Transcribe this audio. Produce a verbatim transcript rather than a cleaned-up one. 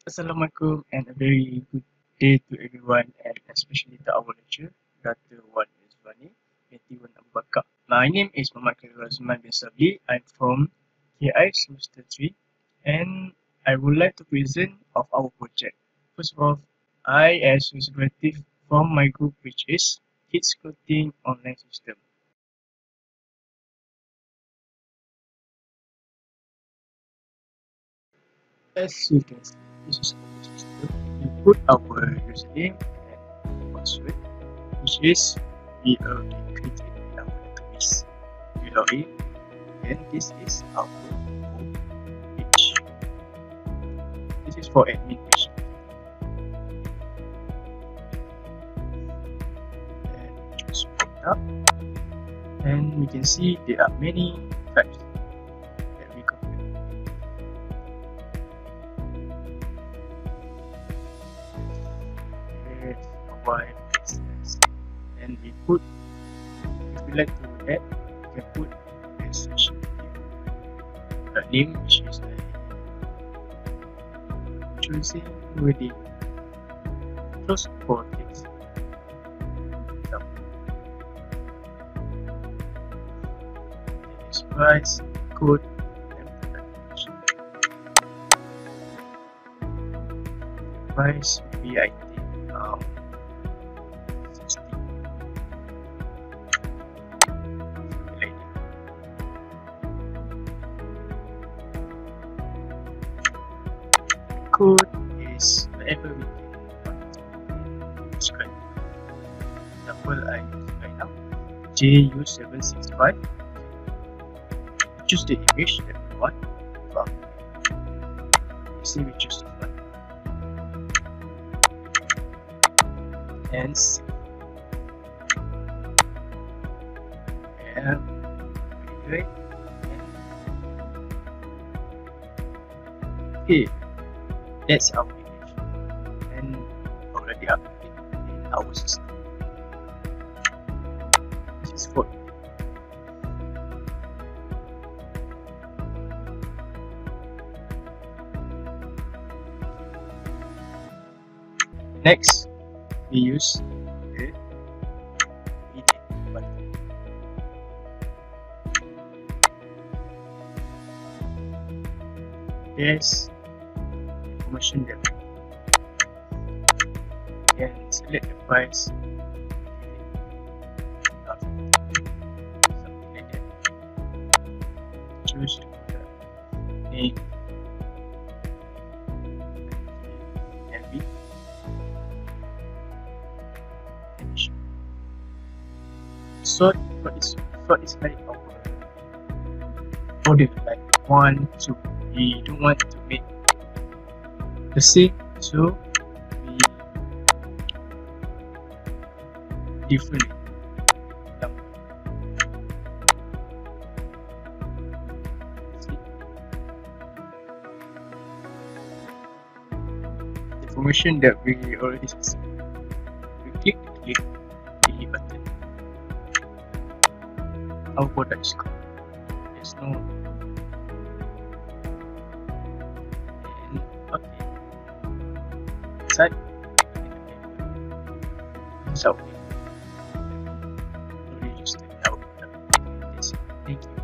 Assalamualaikum and a very good day to everyone, and especially to our lecturer, Doctor Wan AEZWANI, twenty-one BAKAR. My name is Muhammad Khairul Azman bin SABLI. I'm from K I Semester three, and I would like to present of our project. First of all, I as representative from my group, which is Kids Clothing Online System. As you can see, this is our system. We put our username and password, which is we already created in our database. We log in, and this is our home page. This is for admin page. And choose product, and we can see there are many types that we can do. Let's provide business, and we put, if we like to add, we can put message the name, which is like choosing wedding close for text. This price, code, and product. Price maybe I think um sixty. Like that. Code is whatever we can describe. For example, I use right now J U seven six five. Choose the image that we want. Well, you see, we choose this one and save. And right, okay, that's our image and already updated in our system. This is for next, we use the edit button. There's information that we can select the price, something like that. Choose the name and we sort what is sort is like our order, like one, two. We don't want to make the same, so we differently. The information that we already specified. We click the click delete button. Our product is gone. There's no. And okay. Inside. So we already just did our product. Thank you.